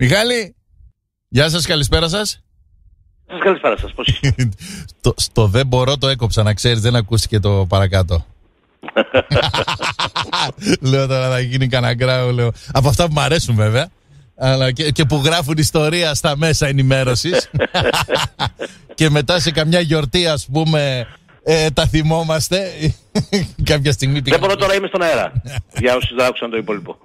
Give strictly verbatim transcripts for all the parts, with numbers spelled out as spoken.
Μιχάλη, γεια σας, καλησπέρα σας. Σας καλησπέρα σας, πώς είστε? το, στο δεν μπορώ το έκοψα, να ξέρεις, δεν ακούστηκε το παρακάτω. Λέω τώρα θα γίνει κανένα γκράου, λέω. Από αυτά που μου αρέσουν βέβαια, αλλά και, και που γράφουν ιστορία στα μέσα ενημέρωσης. Και μετά σε καμιά γιορτή, ας πούμε, ε, τα θυμόμαστε. Κάποια στιγμή πήγα. Δεν μπορώ, τώρα είμαι στον αέρα. Για όσους δεν άκουσαν το υπόλοιπο.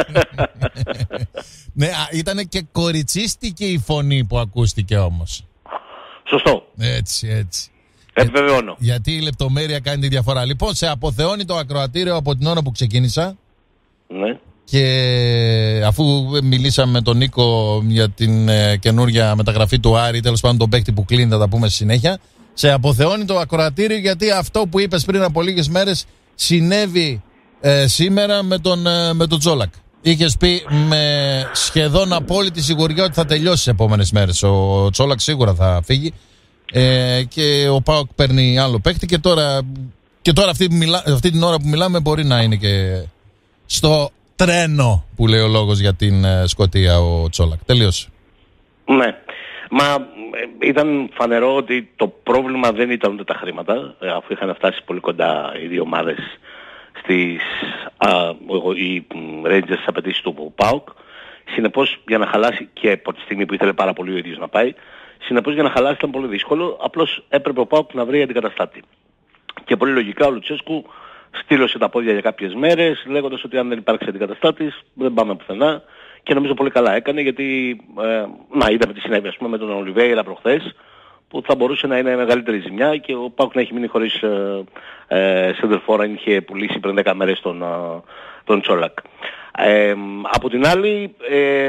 Ναι, ήταν και κοριτσίστικη η φωνή που ακούστηκε όμως. Σωστό. Έτσι, έτσι. Επιβεβαιώνω. Γιατί η λεπτομέρεια κάνει τη διαφορά. Λοιπόν, σε αποθεώνει το ακροατήριο από την ώρα που ξεκίνησα. Ναι. Και αφού μιλήσαμε με τον Νίκο για την ε, καινούργια μεταγραφή του Άρη, τέλος πάντων τον παίκτη που κλείνει, θα τα πούμε στη συνέχεια. Σε αποθεώνει το ακροατήριο γιατί αυτό που είπες πριν από λίγες μέρες συνέβη ε, σήμερα με τον, ε, με τον Τσόλακ. Είχες πει με σχεδόν απόλυτη σιγουριά ότι θα τελειώσει τις επόμενες μέρες. Ο Τσόλακ σίγουρα θα φύγει. Ε, και ο ΠΑΟΚ παίρνει άλλο παίκτη και τώρα, και τώρα αυτή, μιλά, αυτή την ώρα που μιλάμε μπορεί να είναι και στο τρένο που λέει ο λόγος για την ε, Σκωτία ο Τσόλακ. Τελείωσε. Ναι. Μα ε, ήταν φανερό ότι το πρόβλημα δεν ήταν ούτε τα χρήματα, ε, αφού είχαν φτάσει πολύ κοντά οι δύο ομάδες στις α, οι Rangers στις απαιτήσεις του ΠΑΟΚ. Συνεπώς για να χαλάσει, και από τη στιγμή που ήθελε πάρα πολύ ο ίδιος να πάει, συνεπώς για να χαλάσει ήταν πολύ δύσκολο, απλώς έπρεπε ο ΠΑΟΚ να βρει αντικαταστάτη. Και πολύ λογικά ο Λουτσέσκου στήλωσε τα πόδια για κάποιες μέρες, λέγοντας ότι αν δεν υπάρξει αντικαταστάτης δεν πάμε πουθενά. Και νομίζω πολύ καλά έκανε, γιατί ε, να είδαμε τι συνέβη, ας πούμε, με τον Ολιβέηρα προχθές, που θα μπορούσε να είναι μεγαλύτερη ζημιά και ο ΠΑΟΚ να έχει μείνει χωρίς ε, ε, σεντερφόρ αν είχε πουλήσει πριν δέκα μέρες τον, ε, τον Τσόλακ. Ε, από την άλλη, ε,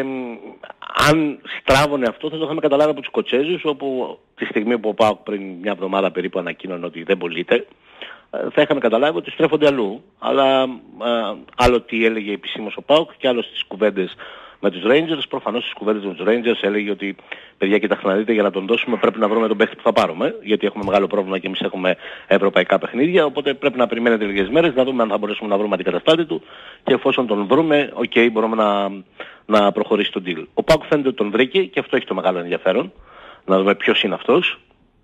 αν στράβωνε αυτό θα το είχαμε καταλάβει από τους Σκοτσέζους, όπου τη στιγμή που ο ΠΑΟΚ πριν μια εβδομάδα περίπου ανακοίνωνε ότι δεν πωλείται, θα είχαμε καταλάβει ότι στρέφονται αλλού. Αλλά ε, άλλο τι έλεγε επισήμως ο ΠΑΟΚ και άλλο στις κουβέντες με τους Rangers. Προφανώς στις κουβέντες με τους Rangers έλεγε ότι παιδιά, κοιτάξτε να δείτε, για να τον δώσουμε πρέπει να βρούμε τον παίχτη που θα πάρουμε, γιατί έχουμε μεγάλο πρόβλημα και εμείς έχουμε ευρωπαϊκά παιχνίδια, οπότε πρέπει να περιμένετε λίγες μέρες να δούμε αν θα μπορέσουμε να βρούμε αντικαταστάτη του και εφόσον τον βρούμε, οκ, okay, μπορούμε να, να προχωρήσει το deal. Ο ΠΑΟΚ φαίνεται ότι τον βρήκε και αυτό έχει το μεγάλο ενδιαφέρον, να δούμε ποιος είναι αυτός.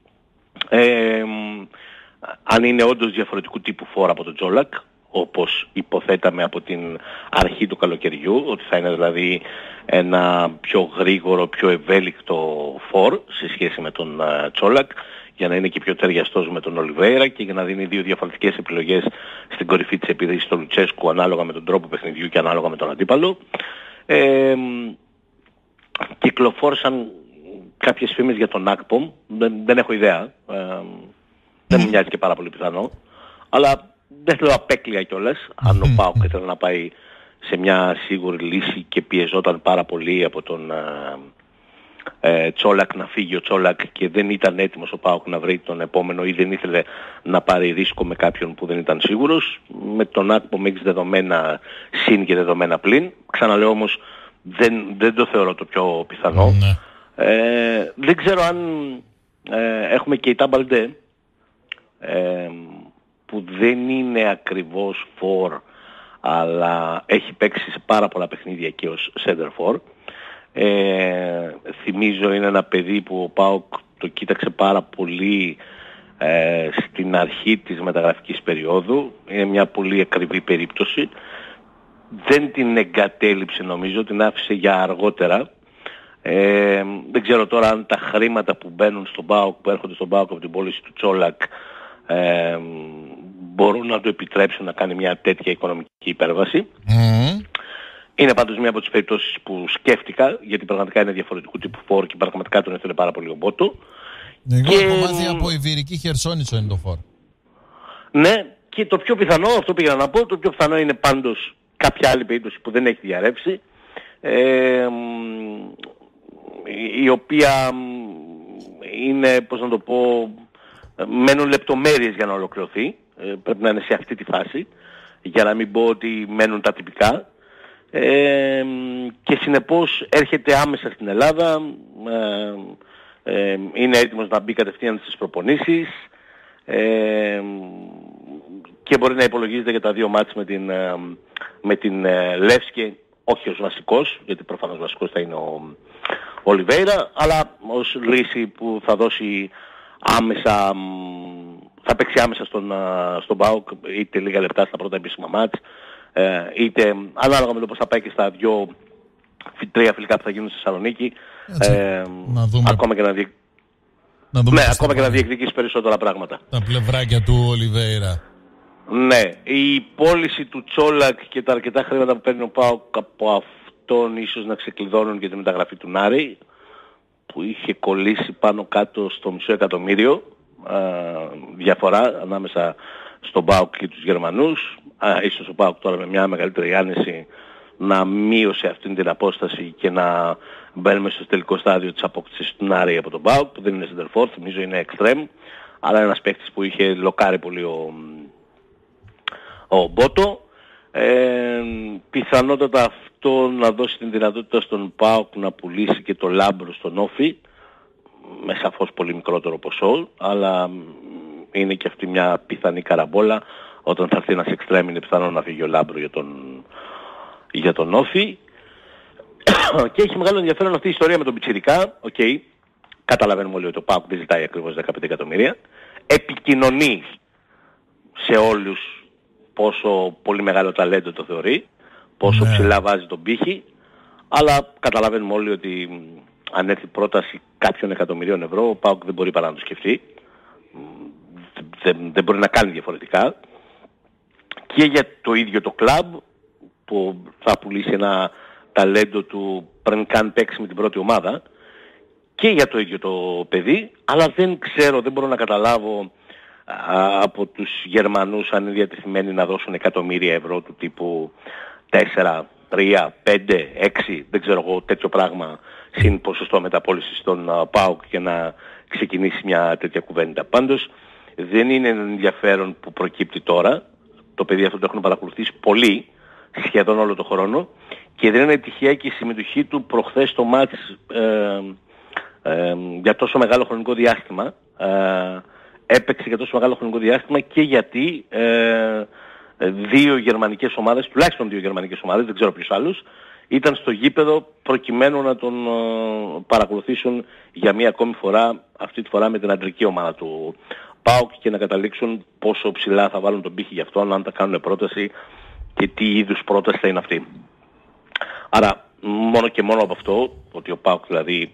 Ε, αν είναι όντως διαφορετικού τύπου φόρα από τον Τσόλακ, όπως υποθέταμε από την αρχή του καλοκαιριού, ότι θα είναι δηλαδή ένα πιο γρήγορο, πιο ευέλικτο φορ σε σχέση με τον uh, Τσόλακ, για να είναι και πιο ταιριαστός με τον Ολιβέηρα και για να δίνει δύο διαφορετικές επιλογές στην κορυφή της επίδεσης του Λουτσέσκου, ανάλογα με τον τρόπο παιχνιδιού και ανάλογα με τον αντίπαλο. Ε, κυκλοφόρησαν κάποιες φήμες για τον Ακπομ, δεν, δεν έχω ιδέα, ε, δεν μου μοιάζει και πάρα πολύ πιθανό, αλλά δεν θέλω απέκλεια κιόλας, αν ο ΠΑΟΚ ήθελε να πάει σε μια σίγουρη λύση και πιεζόταν πάρα πολύ από τον ε, ε, Τσόλακ να φύγει ο Τσόλακ και δεν ήταν έτοιμος ο ΠΑΟΚ να βρει τον επόμενο ή δεν ήθελε να πάρει ρίσκο με κάποιον που δεν ήταν σίγουρος. Με τον Ακπομ έχεις δεδομένα συν και δεδομένα πλην. Ξαναλέω όμως δεν, δεν το θεωρώ το πιο πιθανό. Ε, δεν ξέρω αν ε, έχουμε και η Τάμπαλντε, ε, που δεν είναι ακριβώς φορ, αλλά έχει παίξει σε πάρα πολλά παιχνίδια και ως center for. Ε, θυμίζω είναι ένα παιδί που ο ΠΑΟΚ το κοίταξε πάρα πολύ ε, στην αρχή της μεταγραφικής περίοδου. Είναι μια πολύ ακριβή περίπτωση. Δεν την εγκατέλειψε νομίζω, την άφησε για αργότερα. Ε, δεν ξέρω τώρα αν τα χρήματα που μπαίνουν στον ΠΑΟΚ, που έρχονται στον ΠΑΟΚ από την πώληση του Τσόλακ, ε, μπορούν να του επιτρέψουν να κάνει μια τέτοια οικονομική υπέρβαση. Mm. Είναι πάντως μια από τις περιπτώσεις που σκέφτηκα, γιατί πραγματικά είναι διαφορετικού τύπου φόρ και πραγματικά τον ήθελε πάρα πολύ ο Μπότο. Εγώ και... έχω μάθει από Ιβηρική Χερσόνησο είναι το φόρ. Ναι, και το πιο πιθανό, αυτό πήγα να πω, το πιο πιθανό είναι πάντως κάποια άλλη περίπτωση που δεν έχει διαρρεύσει, ε, η οποία είναι, πώς να το πω, μένουν λεπτομέρειες για να ολοκληρωθεί. Ε, πρέπει να είναι σε αυτή τη φάση, για να μην πω ότι μένουν τα τυπικά. Ε, και συνεπώς έρχεται άμεσα στην Ελλάδα, ε, ε, είναι έτοιμος να μπει κατευθείαν στις προπονήσεις ε, και μπορεί να υπολογίζεται για τα δύο μάτς με την, με την Λεύσκη, όχι ως βασικός, γιατί προφανώς βασικός θα είναι ο Ολιβέιρα, αλλά ως λύση που θα δώσει άμεσα, θα παίξει άμεσα στον, στον ΠΑΟΚ, είτε λίγα λεπτά στα πρώτα επίσημα μάτς, είτε ανάλογα με το πώς θα πάει και στα δύο, τρία φιλικά που θα γίνουν στη Θεσσαλονίκη, ε, να δούμε. ακόμα και να, διεκ... να, δούμε ναι, ακόμα και να διεκδικήσει περισσότερα πράγματα. Τα πλευράκια του Ολιβέιρα. Ναι, η πώληση του Τσόλακ και τα αρκετά χρήματα που παίρνει ο ΠΑΟΚ από αυτόν ίσως να ξεκλειδώνουν και τη μεταγραφή του Νάρη, που είχε κολλήσει πάνω κάτω στο μισό εκατομμύριο α, διαφορά ανάμεσα στον ΠΑΟΚ και τους Γερμανούς. Α, ίσως ο ΠΑΟΚ τώρα με μια μεγαλύτερη άνεση να μείωσε αυτήν την απόσταση και να μπαίνουμε στο τελικό στάδιο της απόκτησης του Νάρη από τον ΠΑΟΚ, που δεν είναι σεντερφόρ, θυμίζω είναι εξτρέμ, αλλά ένας παίκτης που είχε λοκάρει πολύ ο, ο Μπότο. Ε, πιθανότατα αυτό να δώσει την δυνατότητα στον ΠΑΟΚ να πουλήσει και το Λάμπρο στον Όφη με σαφώς πολύ μικρότερο ποσό, αλλά είναι και αυτή μια πιθανή καραμπόλα. Όταν θα έρθει ένας εξτρέμ είναι πιθανό να φύγει ο Λάμπρο για τον, για τον Όφη. Και έχει μεγάλο ενδιαφέρον αυτή η ιστορία με τον Πιτσιρικά. Οκ, okay. Καταλαβαίνουμε όλοι ότι ο ΠΑΟΚ δεν ζητάει ακριβώς δεκαπέντε εκατομμύρια. Επικοινωνεί σε όλους πόσο πολύ μεγάλο ταλέντο το θεωρεί, πόσο ναι. ψηλά βάζει τον πύχη, αλλά καταλαβαίνουμε όλοι ότι αν έρθει πρόταση κάποιων εκατομμυρίων ευρώ, ο ΠΑΟΚ δεν μπορεί παρά να το σκεφτεί, δεν, δεν μπορεί να κάνει διαφορετικά. Και για το ίδιο το κλαμπ, που θα πουλήσει ένα ταλέντο του πριν καν παίξει με την πρώτη ομάδα, και για το ίδιο το παιδί, αλλά δεν ξέρω, δεν μπορώ να καταλάβω από τους Γερμανούς αν είναι διατεθειμένοι να δώσουν εκατομμύρια ευρώ του τύπου τέσσερα, τρία, πέντε, έξι, δεν ξέρω εγώ, τέτοιο πράγμα συν ποσοστό μεταπώλησης στον ΠΑΟΚ και να ξεκινήσει μια τέτοια κουβέντα. Πάντως δεν είναι ενδιαφέρον που προκύπτει τώρα. Το παιδί αυτό το έχουν παρακολουθήσει πολύ, σχεδόν όλο το χρόνο, και δεν είναι τυχαία και η συμμετοχή του προχθές στο μάτς ε, ε, για τόσο μεγάλο χρονικό διάστημα. Ε, έπαιξε για τόσο μεγάλο χρονικό διάστημα και γιατί ε, δύο γερμανικές ομάδες, τουλάχιστον δύο γερμανικές ομάδες, δεν ξέρω ποιους άλλους, ήταν στο γήπεδο προκειμένου να τον ε, παρακολουθήσουν για μία ακόμη φορά, αυτή τη φορά με την αντρική ομάδα του ΠΑΟΚ, και να καταλήξουν πόσο ψηλά θα βάλουν τον πύχη για αυτόν, αν θα κάνουν πρόταση και τι είδους πρόταση θα είναι αυτή. Άρα μόνο και μόνο από αυτό, ότι ο ΠΑΟΚ δηλαδή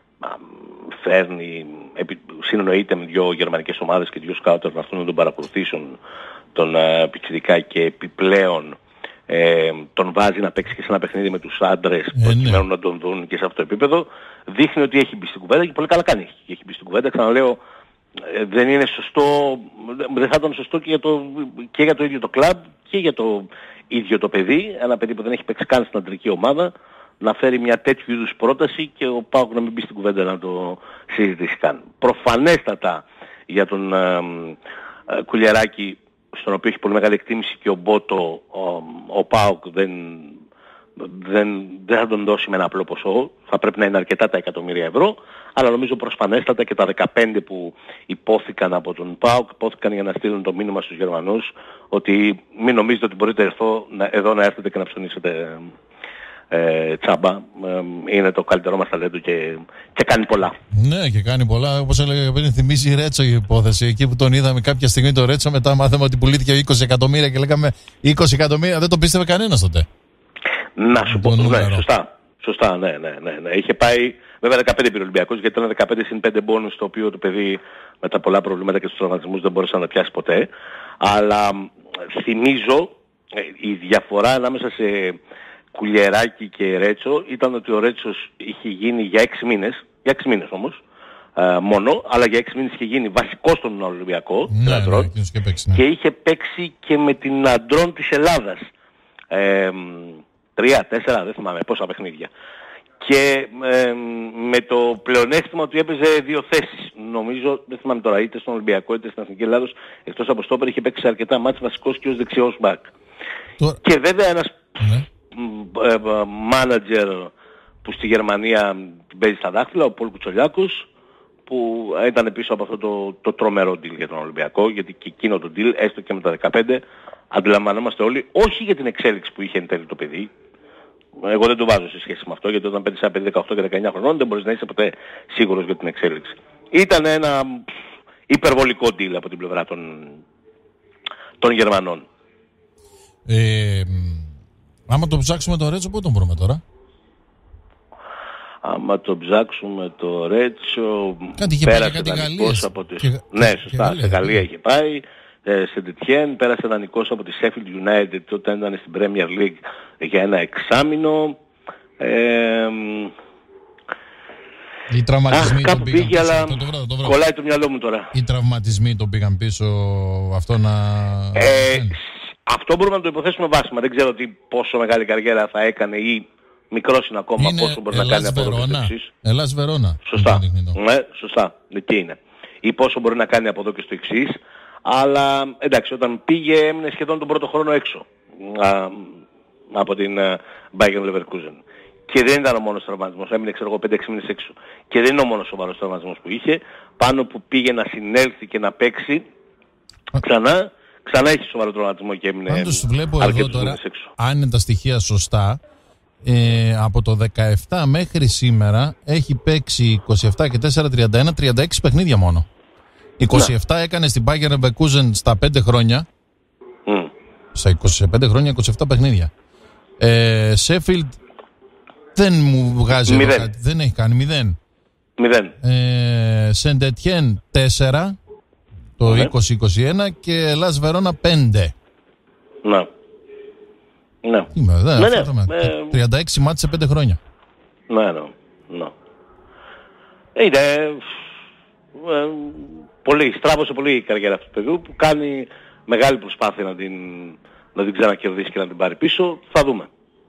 φέρνει, συνεννοείται με δύο γερμανικές ομάδες και δύο σκάουτερ να έρθουν να τον παρακολουθήσουν τον uh, Πιτσιρικά, και επιπλέον ε, τον βάζει να παίξει και σε ένα παιχνίδι με τους άντρες ε, προκειμένου ναι. να τον δουν και σε αυτό το επίπεδο, δείχνει ότι έχει μπει στην κουβέντα, και πολύ καλά κάνει. Έχει μπει στην κουβέντα, ξαναλέω, ε, δεν είναι σωστό, δεν θα ήταν σωστό και για το, και για το ίδιο το κλαμπ και για το ίδιο το παιδί, ένα παιδί που δεν έχει παίξει καν στην αντρική ομάδα, να φέρει μια τέτοιου είδους πρόταση και ο ΠΑΟΚ να μην μπει στην κουβέντα να το συζητήσει καν. Προφανέστατα για τον ε, ε, Κουλιεράκη, στον οποίο έχει πολύ μεγάλη εκτίμηση και ο Μπότο, ο, ο ΠΑΟΚ δεν, δεν, δεν θα τον δώσει με ένα απλό ποσό, θα πρέπει να είναι αρκετά τα εκατομμύρια ευρώ, αλλά νομίζω προσφανέστατα και τα δεκαπέντε που υπόθηκαν από τον ΠΑΟΚ, υπόθηκαν για να στείλουν το μήνυμα στους Γερμανούς ότι μην νομίζετε ότι μπορείτε εδώ, εδώ να έρθετε και να ψωνίσετε Ε, τσάμπα, ε, είναι το καλύτερό μας ταλέντο και, και κάνει πολλά. Ναι, και κάνει πολλά. Όπως έλεγα πριν, θυμίζει η Ρέτσο η υπόθεση. Εκεί που τον είδαμε κάποια στιγμή το Ρέτσο, μετά μάθαμε ότι πουλήθηκε είκοσι εκατομμύρια και λέγαμε είκοσι εκατομμύρια, δεν το πίστευε κανένας τότε. Να σου πω, ναι, σωστά. Σωστά, ναι, ναι, ναι, ναι. Είχε πάει, βέβαια δεκαπέντε πήρε ο Ολυμπιακός, γιατί ήταν δεκαπέντε συν πέντε μπόνους, το οποίο το παιδί με τα πολλά προβλήματα και στους τραυματισμούς δεν μπορούσε να τα πιάσει ποτέ. Αλλά θυμίζω η διαφορά ανάμεσα σε Κουλιεράκη και Ρέτσο ήταν ότι ο Ρέτσος είχε γίνει για έξι μήνες, για έξι μήνες όμως, ε, μόνο, αλλά για έξι μήνες είχε γίνει βασικός στον Ολυμπιακό, ναι, αντρών, ναι, και, παίξει, ναι. και είχε παίξει και με την αντρών της Ελλάδας. Ε, τρία, τέσσερα, δεν θυμάμαι πόσα παιχνίδια. Και ε, με το πλεονέκτημα ότι έπαιζε δύο θέσεις. Νομίζω, δεν θυμάμαι τώρα, είτε στον Ολυμπιακό είτε στην Εθνική Ελλάδος, εκτός από στόπερ είχε παίξει αρκετά μάτς βασικός και ως δεξιός μπακ. Τώρα... Και βέβαια ένας ναι. μάνατζερ που στη Γερμανία παίζει στα δάχτυλα, ο Πολ Κουτσολιάκος, που ήταν πίσω από αυτό το, το τρομερό deal για τον Ολυμπιακό, γιατί και εκείνο το deal, έστω και με τα δεκαπέντε, αντιλαμβανόμαστε όλοι, όχι για την εξέλιξη που είχε εν τέλει το παιδί, Εγώ δεν το βάζω σε σχέση με αυτό, γιατί όταν παίρνεις ένα παιδί δεκαοκτώ και δεκαεννιά χρονών δεν μπορείς να είσαι ποτέ σίγουρος για την εξέλιξη. Ήταν ένα υπερβολικό deal από την πλευρά των, των Γερμανών. Ε, άμα το ψάξουμε το Ρέτσο, πού τον βρούμε τώρα? Άμα το ψάξουμε το Ρέτσο, κάτι είχε πέρασε δανεικός από τις... Και... Ναι, σωστά, σε Γαλλία είχε πάει. Σε Ντετιέν, πέρασε δανεικός από τη Sheffield United όταν ήταν στην Premier League για ένα εξάμηνο. Ε, Οι τραυματισμοί αχ, κάπου πήγε, αλλά το, το βράδυ, το βράδυ. Κολλάει το μυαλό μου τώρα. Οι τραυματισμοί τον πήγαν πίσω, αυτό να... Ε, αυτό μπορούμε να το υποθέσουμε βάσιμα. Δεν ξέρω τι, πόσο μεγάλη καριέρα θα έκανε ή μικρός είναι ακόμα, είναι πόσο μπορεί Ελλάς να κάνει από εδώ και στο εξής. Ελλάς Βερόνα. Σωστά. Ναι, σωστά. Εκεί είναι. Ή πόσο μπορεί να κάνει από εδώ και στο εξής. Αλλά εντάξει, όταν πήγε έμεινε σχεδόν τον πρώτο χρόνο έξω α, από την uh, Bayern Leverkusen. Και δεν ήταν ο μόνος τραυματισμός, έμεινε ξέρω εγώ πέντε έξι μήνες έξω. Και δεν είναι ο μόνος σοβαρός τραυματισμός που είχε. Πάνω που πήγε να συνέλθει και να παίξει ξανά, ξανά έχει σοβαρό τραυματισμό και έμεινε πάντως βλέπω εδώ τώρα, έξω. Αν είναι τα στοιχεία σωστά, ε, από το δεκαεπτά μέχρι σήμερα έχει παίξει είκοσι επτά και τέσσερα, τριάντα ένα, τριάντα έξι παιχνίδια μόνο. είκοσι επτά ναι. Έκανε στην Bayern Leverkusen στα πέντε χρόνια. Mm. Στα είκοσι πέντε χρόνια, είκοσι επτά παιχνίδια. Ε, Sheffield δεν μου βγάζει εδώ κάτι. Δεν έχει κάνει μηδέν. Μηδέν. Ε, Saint Etienne τέσσερα το ναι. είκοσι είκοσι ένα και Ελλάς Βερόνα πέντε. Ναι. Ναι. Είμαι, δε, ναι, ναι. Ε, τριάντα έξι μάτς σε πέντε χρόνια. Ναι, ναι. ναι. Είναι... Ε, πολύ, στράβωσε πολύ η καριέρα αυτού του παιδιού που κάνει μεγάλη προσπάθεια να την, να την ξανακερδίσει και να την πάρει πίσω. Θα δούμε.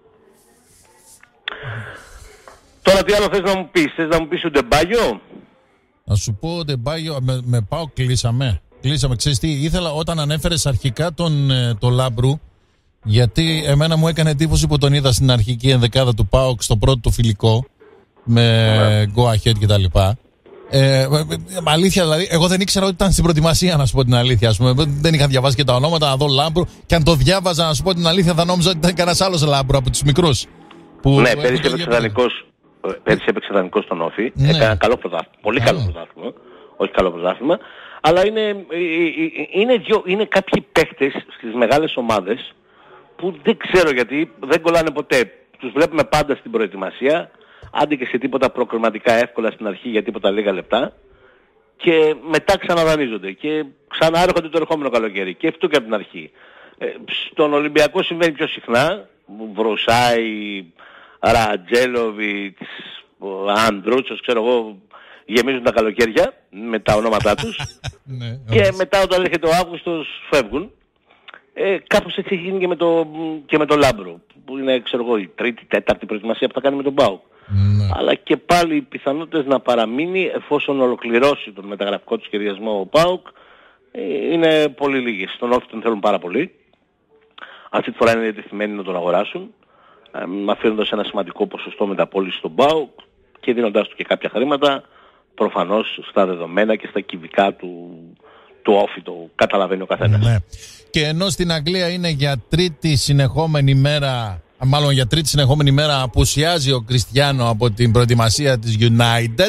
Τώρα τι άλλο θες να μου πεις? Θες να μου πεις ο Ντεμπάγιο? Να σου πω ο Ντεμπάγιο, με, με πάω κλείσαμε. Κλείσαμε, ξέρεις τι, ήθελα όταν ανέφερες αρχικά τον, τον Λάμπρου, γιατί εμένα μου έκανε εντύπωση που τον είδα στην αρχική ενδεκάδα του ΠΑΟΚ στο πρώτο του φιλικό με go ahead και τα λοιπά. Ε, αλήθεια δηλαδή, εγώ δεν ήξερα ότι ήταν στην προετοιμασία, να σου πω την αλήθεια. Ας πούμε. Δεν είχα διαβάσει και τα ονόματα, να δω Λάμπρο. Και αν το διάβαζα, να σου πω την αλήθεια, θα νόμιζα ότι ήταν κανένας άλλος Λάμπρο από τους μικρούς. Που ναι, πέρυσι έπαιξε δανεικός, πέρυσι έπαιξε δανεικός στον Όφη. Ναι. Έκανε ένα καλό πρωτάθλημα. Πολύ καλό, καλό πρωτάθλημα. Όχι καλό πρωτάθλημα. Αλλά είναι, είναι, δυο, είναι κάποιοι παίχτες στις μεγάλες ομάδες που δεν ξέρω γιατί δεν κολλάνε ποτέ. Τους βλέπουμε πάντα στην προετοιμασία. Άντε και σε τίποτα προκριματικά εύκολα στην αρχή για τίποτα λίγα λεπτά και μετά ξαναδανείζονται και ξαναέρχονται το ερχόμενο καλοκαίρι και αυτό και από την αρχή. Ε, στον Ολυμπιακό συμβαίνει πιο συχνά, Βρουσάι, Ρατζέλοβιτς, Αντρούτσος, ξέρω εγώ, γεμίζουν τα καλοκαίρια με τα ονόματά τους και μετά όταν έρχεται ο Αύγουστος φεύγουν. Ε, κάπως έτσι έχει γίνει και με το, και με το Λάμπρο που είναι ξέρω εγώ η τρίτη, τέταρτη προετοιμασία που θα κάνει με τον ΠΑΟΚ. Ναι. Αλλά και πάλι οι πιθανότητες να παραμείνει εφόσον ολοκληρώσει τον μεταγραφικό του σχεδιασμό ο ΠΑΟΚ είναι πολύ λίγες. Στον Όφη τον θέλουν πάρα πολύ. Αυτή τη φορά είναι διατεθειμένοι να τον αγοράσουν, ε, αφήνοντας ένα σημαντικό ποσοστό μεταπώληση στον ΠΑΟΚ και δίνοντάς του και κάποια χρήματα προφανώς στα δεδομένα και στα κυβικά του, του Όφη, το καταλαβαίνει ο καθένας. Ναι. Και ενώ στην Αγγλία είναι για τρίτη συνεχόμενη μέρα, μάλλον για τρίτη συνεχόμενη μέρα απουσιάζει ο Κριστιάνο από την προετοιμασία της United,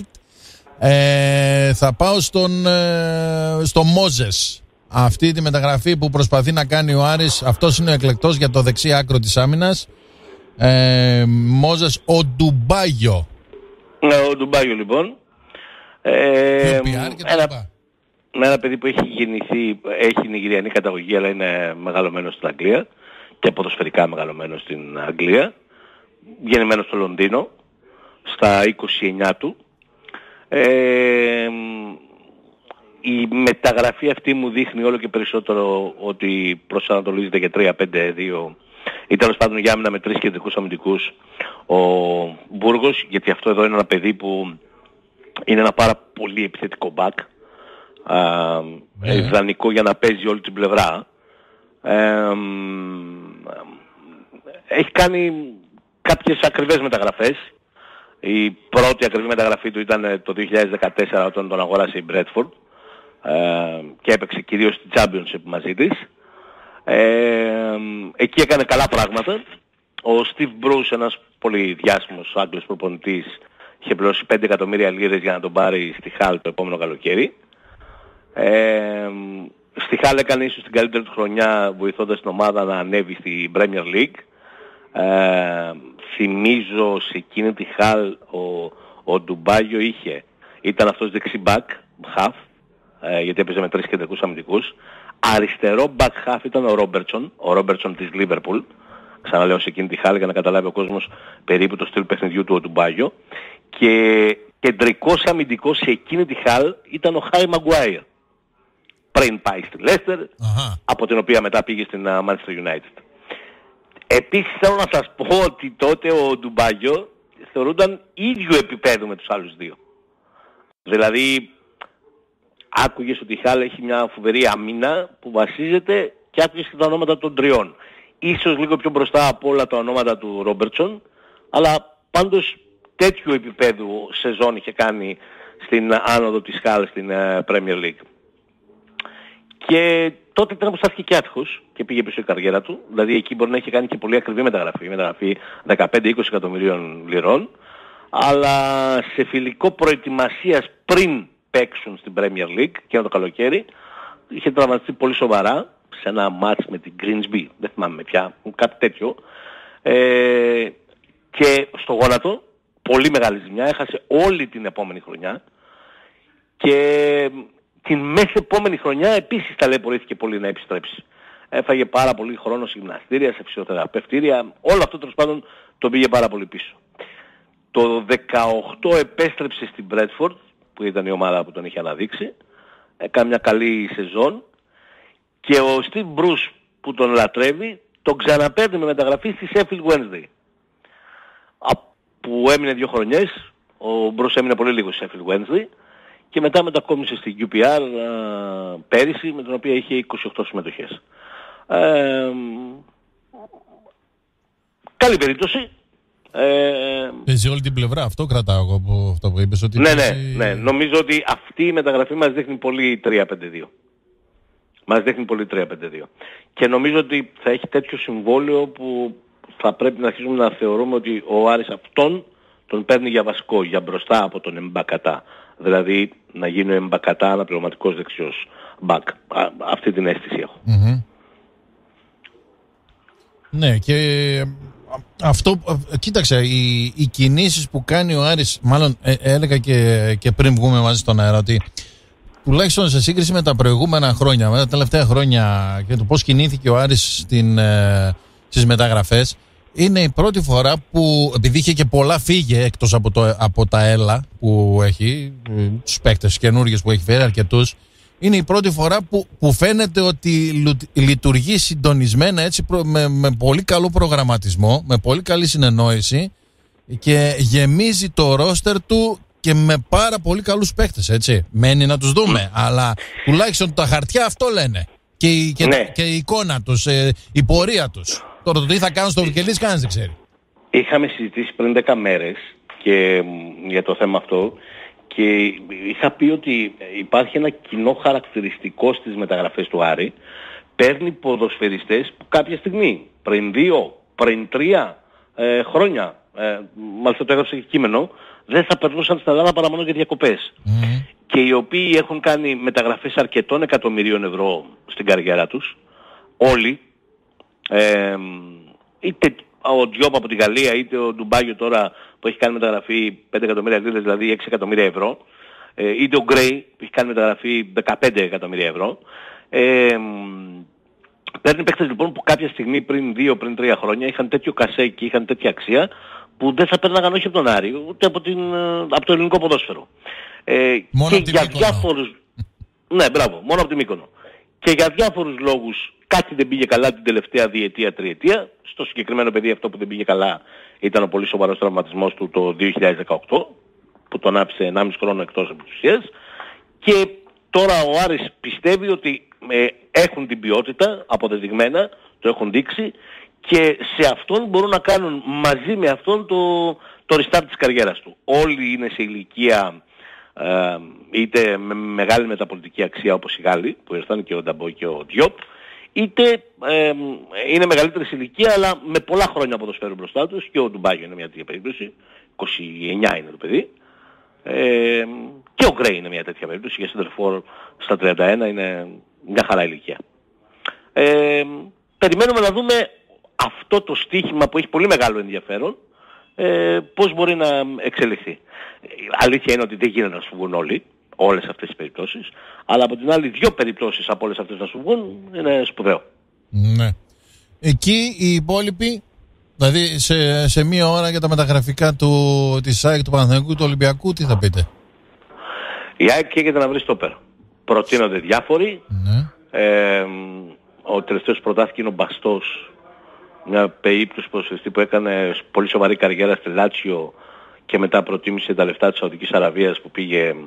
ε, θα πάω στον, ε, στο Μόζες. Αυτή τη μεταγραφή που προσπαθεί να κάνει ο Άρης, αυτός είναι ο εκλεκτός για το δεξί άκρο της άμυνας. Ε, Μόζες ο Ντουμπάγιο. Ναι, ο Ντουμπάγιο λοιπόν. Ε, και ο και τα ένα, ένα παιδί που έχει γεννηθεί, έχει νιγηριανή καταγωγή αλλά είναι μεγαλωμένο στην Αγγλία και ποδοσφαιρικά μεγαλωμένο στην Αγγλία. Γεννημένο στο Λονδίνο στα είκοσι εννιά του. Ε, η μεταγραφή αυτή μου δείχνει όλο και περισσότερο ότι προσανατολίζεται για τρία πέντε δύο ή τέλος πάντων για άμυνα με τρεις κεντρικούς αμυντικούς ο Μπούργος, γιατί αυτό εδώ είναι ένα παιδί που είναι ένα πάρα πολύ επιθετικό μπακ, yeah. ιδανικό για να παίζει όλη την πλευρά. Ε, έχει κάνει κάποιες ακριβές μεταγραφές. Η πρώτη ακριβή μεταγραφή του ήταν το δύο χιλιάδες δεκατέσσερα όταν τον αγόρασε η Bradford ε, και έπαιξε κυρίως στη Championship μαζί της. Ε, εκεί έκανε καλά πράγματα. ο Στιβ Μπρους, ένας πολύ διάσημος Άγγλος προπονητής, είχε πληρώσει πέντε εκατομμύρια λίρες για να τον πάρει στη Χάλ το επόμενο καλοκαίρι. Ε, στη Χάλ έκανε ίσως την καλύτερη του χρονιά βοηθώντας την ομάδα να ανέβει στη Premier League. Ε, θυμίζω σε εκείνη τη Χάλ ο, ο Ντουμπάγιο είχε, ήταν αυτός δεξί back, half, ε, γιατί έπαιζε με τρεις κεντρικούς αμυντικούς. Αριστερό back half ήταν ο Ρόμπερτσον, ο Ρόμπερτσον της Liverpool. Ξαναλέω σε εκείνη τη Χάλ για να καταλάβει ο κόσμος περίπου το στυλ παιχνιδιού του ο Ντουμπάγιο. Και κεντρικός αμυντικός σε εκείνη τη Χάλ ήταν ο Χάρι Μαγκουάιρ. Πριν πάει στη Λέστερ, από την οποία μετά πήγε στην uh, Manchester United. Επίσης θέλω να σας πω ότι τότε ο Ντουμπάγιο θεωρούνταν ίδιο επίπεδο με τους άλλους δύο. Δηλαδή άκουγες ότι η Χάλ έχει μια φοβερή αμήνα που βασίζεται και άκουγες και τα ονόματα των τριών. Ίσως λίγο πιο μπροστά από όλα τα ονόματα του Ρόμπερτσον, αλλά πάντως τέτοιου επίπεδου σεζόν είχε κάνει στην άνοδο της Χάλ στην uh, Premier League. Και τότε ήταν που στάθηκε και άτυχος και πήγε πίσω η καριέρα του. Δηλαδή εκεί μπορεί να είχε κάνει και πολύ ακριβή μεταγραφή, μεταγραφή δεκαπέντε με είκοσι εκατομμυρίων λιρών, αλλά σε φιλικό προετοιμασίας πριν παίξουν στην Premier League και το καλοκαίρι, είχε τραυματιστεί πολύ σοβαρά σε ένα μάτς με την Greensby, δεν θυμάμαι πια, κάτι τέτοιο, ε, και στο γόνατο, πολύ μεγάλη ζημιά, έχασε όλη την επόμενη χρονιά και την μέση επόμενη χρονιά επίσης ταλαιπωρήθηκε πολύ να επιστρέψει. Έφαγε πάρα πολύ χρόνο σε γυμναστήρια, σε φυσιοθεραπευτήρια, όλο αυτό τέλος πάντων τον πήγε πάρα πολύ πίσω. Το δεκαοκτώ επέστρεψε στην Bradford, που ήταν η ομάδα που τον είχε αναδείξει, έκανε μια καλή σεζόν και ο Steve Bruce που τον λατρεύει τον ξαναπαίρνει με μεταγραφή στη Sheffield Wednesday. Που έμεινε δύο χρονιές, ο Bruce έμεινε πολύ λίγο στη Sheffield Wednesday και μετά μετακόμισε στη γιου πι αρ α, πέρυσι, με την οποία είχε είκοσι οκτώ συμμετοχές. Ε, καλή περίπτωση. Ε, Παίζει όλη την πλευρά, αυτό κρατάω εγώ από αυτό που είπες. Ότι ναι, παίζει... ναι, ναι, νομίζω ότι αυτή η μεταγραφή μας δείχνει πολύ τρία πέντε δύο. Μας δείχνει πολύ τρία πέντε δύο. Και νομίζω ότι θα έχει τέτοιο συμβόλαιο που θα πρέπει να αρχίσουμε να θεωρούμε ότι ο Άρης αυτόν τον παίρνει για βασικό, για μπροστά από τον Εμπακατά. Δηλαδή να γίνει ο Εμπακατά αναπληρωματικός δεξιός μπακ. Αυτή την αίσθηση έχω. Mm-hmm. Ναι, και αυτό, κοίταξε, οι, οι κινήσεις που κάνει ο Άρης, μάλλον ε, έλεγα και, και πριν βγούμε μαζί στον αέρα, ότι τουλάχιστον σε σύγκριση με τα προηγούμενα χρόνια, με τα τελευταία χρόνια και το πώς κινήθηκε ο Άρης στην, ε, στις μεταγραφές, είναι η πρώτη φορά που, επειδή είχε και πολλά φύγε εκτός από, το, από τα έλα που έχει, τους παίκτες καινούργιες που έχει φέρει αρκετούς, είναι η πρώτη φορά που, που φαίνεται ότι λειτουργεί συντονισμένα έτσι, με, με πολύ καλό προγραμματισμό, με πολύ καλή συνεννόηση και γεμίζει το ρόστερ του και με πάρα πολύ καλούς παίκτες, έτσι. Μένει να τους δούμε, αλλά τουλάχιστον τα χαρτιά αυτό λένε. Και η, και, ναι. και η εικόνα τους, ε, η πορεία τους. Τώρα το τι θα κάνουν στο Βικελής κανένας δεν ξέρει. Είχαμε συζητήσει πριν δέκα μέρες και, για το θέμα αυτό και είχα πει ότι υπάρχει ένα κοινό χαρακτηριστικό στις μεταγραφές του Άρη. Παίρνει ποδοσφαιριστές που κάποια στιγμή, πριν δύο, πριν τρία ε, χρόνια, ε, μάλιστα το έγραψε και κείμενο, δεν θα περνούσαν στην Ελλάδα παρά μόνο για διακοπές. Mm. Και οι οποίοι έχουν κάνει μεταγραφές αρκετών εκατομμυρίων ευρώ στην καριέρα τους, όλοι, ε, είτε ο Διόπ από τη Γαλλία, είτε ο Ντουμπάγιο τώρα που έχει κάνει μεταγραφή πέντε εκατομμύρια λίρες, δηλαδή έξι εκατομμύρια ευρώ, ε, είτε ο Γκρέι που έχει κάνει μεταγραφή δεκαπέντε εκατομμύρια ευρώ. Ε, παίρνει παίκτες λοιπόν που κάποια στιγμή πριν δύο, πριν τρία χρόνια είχαν τέτοιο κασέ και είχαν τέτοια αξία που δεν θα παίρναγαν όχι από τον Άρη, ούτε από, την, από το ελληνικό ποδόσφαιρο. Ε, μόνο και για διάφορους... ναι, μπράβο, μόνο από τη Μύκονο. Και για διάφορους λόγους κάτι δεν πήγε καλά την τελευταία διετία, τριετία. Στο συγκεκριμένο παιδί αυτό που δεν πήγε καλά ήταν ο πολύ σοβαρός τραυματισμός του το δύο χιλιάδες δεκαοκτώ, που τον άφησε ενάμιση χρόνο εκτός από τις ουσίες. Και τώρα ο Άρης πιστεύει ότι ε, έχουν την ποιότητα, αποδεδειγμένα, το έχουν δείξει, και σε αυτόν μπορούν να κάνουν μαζί με αυτόν το, το restart της καριέρας του. Όλοι είναι σε ηλικία ε, είτε με μεγάλη μεταπολιτική αξία όπως οι Γάλλοι, που ήρθαν και ο Νταμπό και ο Διόπ, είτε ε, είναι μεγαλύτερη ηλικία αλλά με πολλά χρόνια ποδοσφαίρου μπροστά τους, και ο Ντουμπάγιο είναι μια τέτοια περίπτωση, είκοσι εννιά είναι το παιδί, ε, και ο Γκρέι είναι μια τέτοια περίπτωση, για σεντερφόρ στα τριάντα ένα είναι μια χαρά ηλικία. Ε, περιμένουμε να δούμε αυτό το στοίχημα που έχει πολύ μεγάλο ενδιαφέρον, ε, πώς μπορεί να εξελιχθεί. Αλήθεια είναι ότι δεν γίνεται να σου βγουν όλοι, όλες αυτές τις περιπτώσεις, αλλά από την άλλη δύο περιπτώσεις από όλες αυτές να σου βγουν είναι σπουδαίο. Ναι. Εκεί οι υπόλοιποι, δηλαδή σε, σε μία ώρα για τα μεταγραφικά του, της ΑΕΚ, του Παναθηναϊκού και του Ολυμπιακού, τι θα πείτε? Η ΑΕΚ καίγεται να βρει στόπερ. Προτείνονται διάφοροι. Ναι. Ε, ο τελευταίος προτάθηκε είναι ο Μπαστός, μια περίπτωση ποδοσφαιριστή που έκανε πολύ σοβαρή καριέρα στη Λάτσιο και μετά προτίμησε τα λεφτά της Σαουδικής Αραβίας που πήγε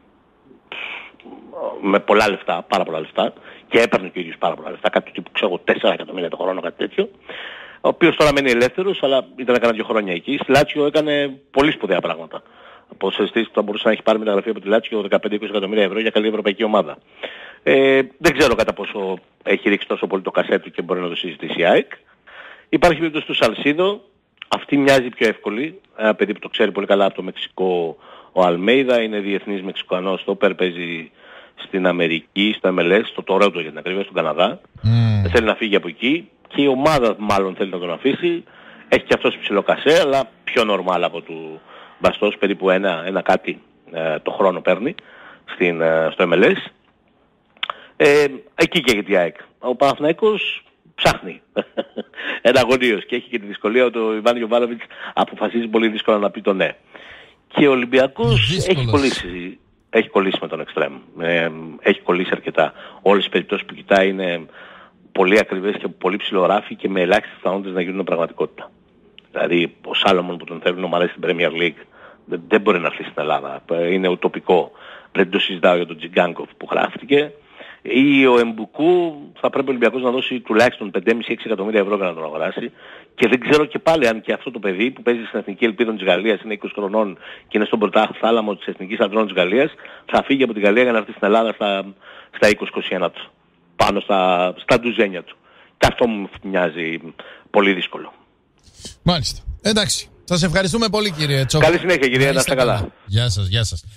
με πολλά λεφτά, πάρα πολλά λεφτά, και έπαιρνε και ο ίδιος πάρα πολλά λεφτά, κάτι τύπου ξέρω τέσσερα εκατομμύρια το χρόνο, κάτι τέτοιο, ο οποίος τώρα μένει ελεύθερος, αλλά ήταν κάνα δύο χρόνια εκεί. Στη Λάτσιο έκανε πολύ σπουδαία πράγματα. Ο ποδοσφαιριστής που θα μπορούσε να έχει πάρει μεταγραφή από τη Λάτσιο δεκαπέντε με είκοσι εκατομμύρια ευρώ για καλή ευρωπαϊκή ομάδα. Ε, δεν ξέρω κατά πόσο έχει ρίξει τόσο πολύ το κασέ του και μπορεί να το συζητήσει η ΑΕΚ. Υπάρχει περίπτωση του Σαλσίδο, αυτή μοιάζει πιο εύκολη, ένα παιδί που το ξέρει πολύ καλά από το Μεξικό, ο Αλμέιδα, είναι διεθνής Μεξικανός στόπερ, παίζει στην Αμερική, στο εμ ελ ες, στο Τορόντο για την ακρίβεια, στον Καναδά. Mm. Δεν θέλει να φύγει από εκεί και η ομάδα μάλλον θέλει να τον αφήσει. Έχει και αυτός ψηλό κασέ, αλλά πιο νορμάλ από του Μπαστός, περίπου ένα, ένα κάτι ε, το χρόνο παίρνει στην, ε, στο εμ ελ ες. Ε, εκεί καίγεται η ΑΕΚ. Ο Παναθηναϊκός ψάχνει εναγωνίως και έχει και τη δυσκολία ότι ο Ιβάν Γιοβάνοβιτς αποφασίζει πολύ δύσκολα να πει το ναι. Και ο Ολυμπιακός έχει κολλήσει, έχει κολλήσει με τον εξτρέμ. Ε, έχει κολλήσει αρκετά. Όλες οι περιπτώσεις που κοιτάει είναι πολύ ακριβές και πολύ ψηλοράφοι και με ελάχιστες πιθανότητες να γίνουν πραγματικότητα. Δηλαδή ο Σάλομον που τον θέλουν να αρέσει στην Premier League δεν, δεν μπορεί να έρθει στην Ελλάδα. Είναι ουτοπικό. Δεν το συζητάω για τον Τζιγκάνκοφ που γράφτηκε. Ή ο Εμπουκού θα πρέπει ο Ολυμπιακός να δώσει τουλάχιστον πέντε κόμμα πέντε έξι εκατομμύρια ευρώ για να τον αγοράσει. Και δεν ξέρω και πάλι αν και αυτό το παιδί που παίζει στην Εθνική Ελπίδα της Γαλλίας, είναι είκοσι χρονών και είναι στον πρωτάθλαμο της Εθνικής Ανδρών της Γαλλίας, θα φύγει από τη Γαλλία για να έρθει στην Ελλάδα στα, στα είκοσι είκοσι ένα του. Πάνω στα, στα ντουζένια του. Και αυτό μου μοιάζει πολύ δύσκολο. Μάλιστα. Εντάξει. Σας ευχαριστούμε πολύ κύριε Τσόκα. Καλή συνέχεια κύριε. Να είστε καλά. Γεια σας, γεια σας.